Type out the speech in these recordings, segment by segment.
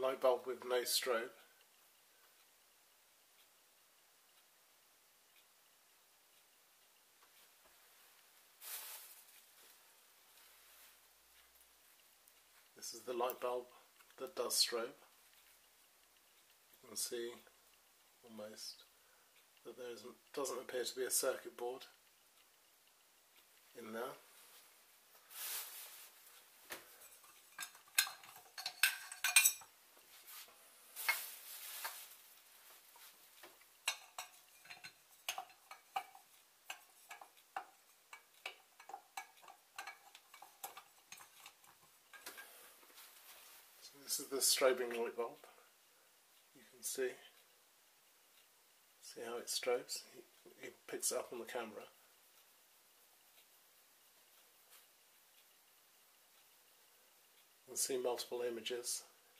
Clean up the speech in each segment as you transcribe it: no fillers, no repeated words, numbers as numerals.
light bulb with no strobe. This is the light bulb that does strobe. You can see almost that there doesn't appear to be a circuit board in there. This is the strobing light bulb. You can see how it strobes. He picks it up on the camera. You can see multiple images.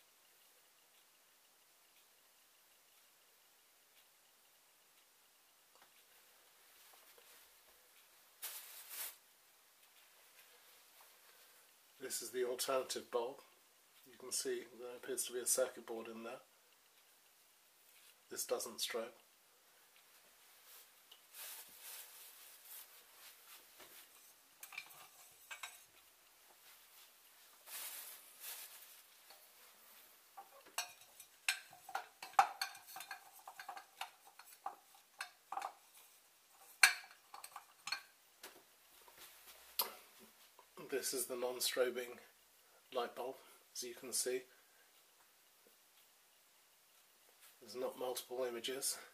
This is the alternative bulb. You can see there appears to be a circuit board in there. This doesn't strobe. This is the non-strobing light bulb, as you can see. There's not multiple images.